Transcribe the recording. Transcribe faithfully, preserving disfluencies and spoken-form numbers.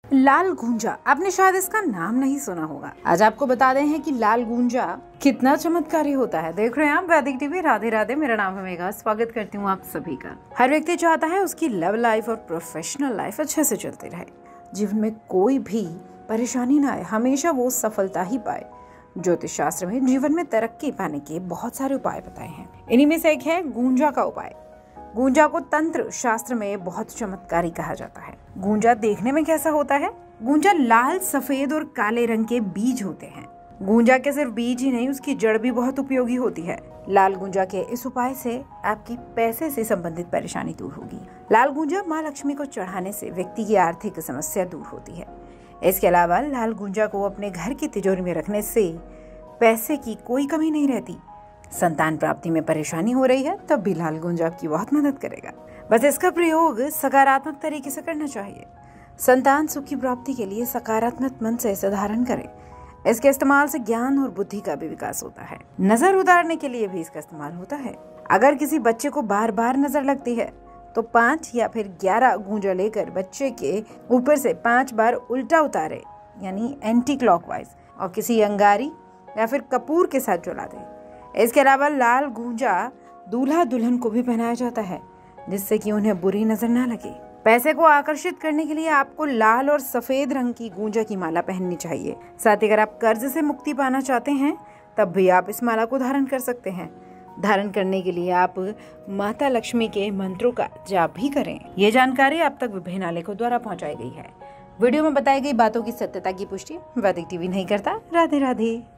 लाल गूंजा, आपने शायद इसका नाम नहीं सुना होगा। आज आपको बता दें हैं कि लाल गूंजा कितना चमत्कारी होता है। देख रहे हैं आप वैदिक टीवी। राधे राधे, मेरा नाम है मेघा। स्वागत करती हूँ आप सभी का। हर व्यक्ति चाहता है उसकी लव लाइफ और प्रोफेशनल लाइफ अच्छे से चलती रहे, जीवन में कोई भी परेशानी ना आए, हमेशा वो सफलता ही पाए। ज्योतिष शास्त्र में जीवन में तरक्की पाने के बहुत सारे उपाय बताए हैं। इन्हीं में से एक है गूंजा का उपाय। गूंजा को तंत्र शास्त्र में बहुत चमत्कारी कहा जाता है। गूंजा देखने में कैसा होता है? गूंजा लाल, सफेद और काले रंग के बीज होते हैं। गूंजा के सिर्फ बीज ही नहीं, उसकी जड़ भी बहुत उपयोगी होती है। लाल गूंजा के इस उपाय से आपकी पैसे से संबंधित परेशानी दूर होगी। लाल गूंजा माँ लक्ष्मी को चढ़ाने से व्यक्ति की आर्थिक समस्या दूर होती है। इसके अलावा लाल गूंजा को अपने घर की तिजोरी में रखने से पैसे की कोई कमी नहीं रहती। संतान प्राप्ति में परेशानी हो रही है, तब भी लाल गूंजा आपकी बहुत मदद करेगा। बस इसका प्रयोग सकारात्मक तरीके से करना चाहिए। संतान सुख की प्राप्ति के लिए सकारात्मक मन से इसे धारण करें। इसके इस्तेमाल से ज्ञान और बुद्धि का भी विकास होता है। नजर उतारने के लिए भी इसका इस्तेमाल होता है। अगर किसी बच्चे को बार बार नजर लगती है तो पाँच या फिर ग्यारह गूंजा लेकर बच्चे के ऊपर से पांच बार उल्टा उतारे, यानी एंटी क्लॉकवाइज, और किसी अंगारी या फिर कपूर के साथ जला दें। इसके अलावा लाल गूंजा दूल्हा दुल्हन को भी पहनाया जाता है, जिससे कि उन्हें बुरी नजर ना लगे। पैसे को आकर्षित करने के लिए आपको लाल और सफेद रंग की गूंजा की माला पहननी चाहिए। साथ ही अगर आप कर्ज से मुक्ति पाना चाहते हैं, तब भी आप इस माला को धारण कर सकते हैं। धारण करने के लिए आप माता लक्ष्मी के मंत्रों का जाप भी करें। ये जानकारी आप तक विभिन्न आलेखों द्वारा पहुंचाई गई है। वीडियो में बताई गई बातों की सत्यता की पुष्टि वैदिक टीवी नहीं करता। राधे राधे।